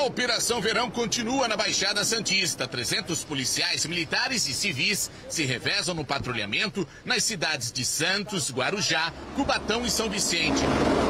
Operação Verão continua na Baixada Santista. 300 policiais militares e civis se revezam no patrulhamento nas cidades de Santos, Guarujá, Cubatão e São Vicente.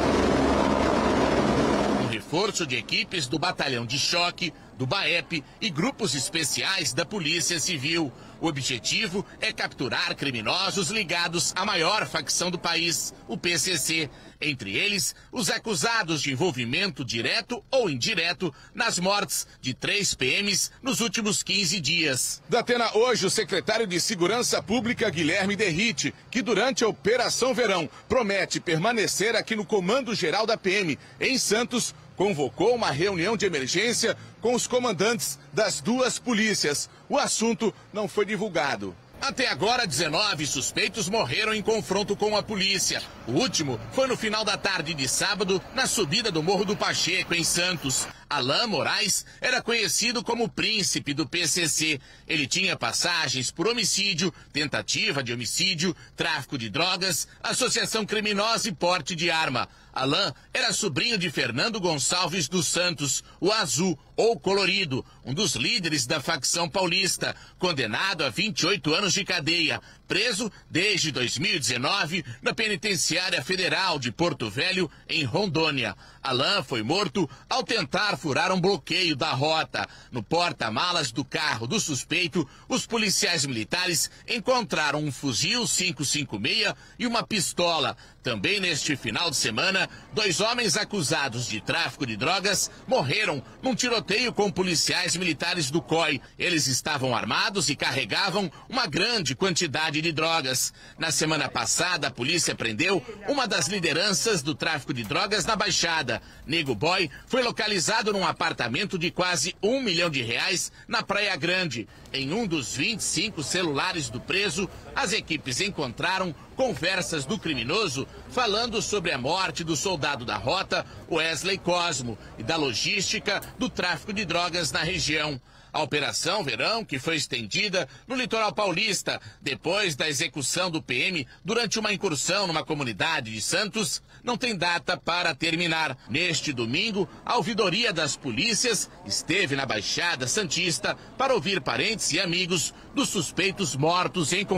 Um reforço de equipes do Batalhão de Choque, do BAEP e grupos especiais da Polícia Civil. O objetivo é capturar criminosos ligados à maior facção do país, o PCC. Entre eles, os acusados de envolvimento direto ou indireto nas mortes de 3 PMs nos últimos 15 dias. Da Atena hoje, o secretário de Segurança Pública, Guilherme Derrite, que durante a Operação Verão promete permanecer aqui no Comando Geral da PM, em Santos, convocou uma reunião de emergência com os comandantes das 2 polícias. O assunto não foi divulgado. Até agora, 19 suspeitos morreram em confronto com a polícia. O último foi no final da tarde de sábado, na subida do Morro do Pacheco, em Santos. Alain Moraes era conhecido como príncipe do PCC. Ele tinha passagens por homicídio, tentativa de homicídio, tráfico de drogas, associação criminosa e porte de arma. Alain era sobrinho de Fernando Gonçalves dos Santos, o Azul, ou Colorido, um dos líderes da facção paulista, condenado a 28 anos de cadeia, preso desde 2019 na Penitenciária Federal de Porto Velho, em Rondônia. Alain foi morto ao tentar furar um bloqueio da rota. No porta-malas do carro do suspeito, os policiais militares encontraram um fuzil 556 e uma pistola. Também neste final de semana, 2 homens acusados de tráfico de drogas morreram num tiroteio com policiais militares do COI. Eles estavam armados e carregavam uma grande quantidade de drogas. Na semana passada, a polícia prendeu uma das lideranças do tráfico de drogas na Baixada. Nego Boy foi localizado num apartamento de quase R$1 milhão na Praia Grande. Em um dos 25 celulares do preso, as equipes encontraram conversas do criminoso falando sobre a morte do soldado da rota, Wesley Cosmo, e da logística do tráfico de drogas na região. A Operação Verão, que foi estendida no litoral paulista depois da execução do PM durante uma incursão numa comunidade de Santos, não tem data para terminar. Neste domingo, a ouvidoria das polícias esteve na Baixada Santista para ouvir parentes e amigos dos suspeitos mortos em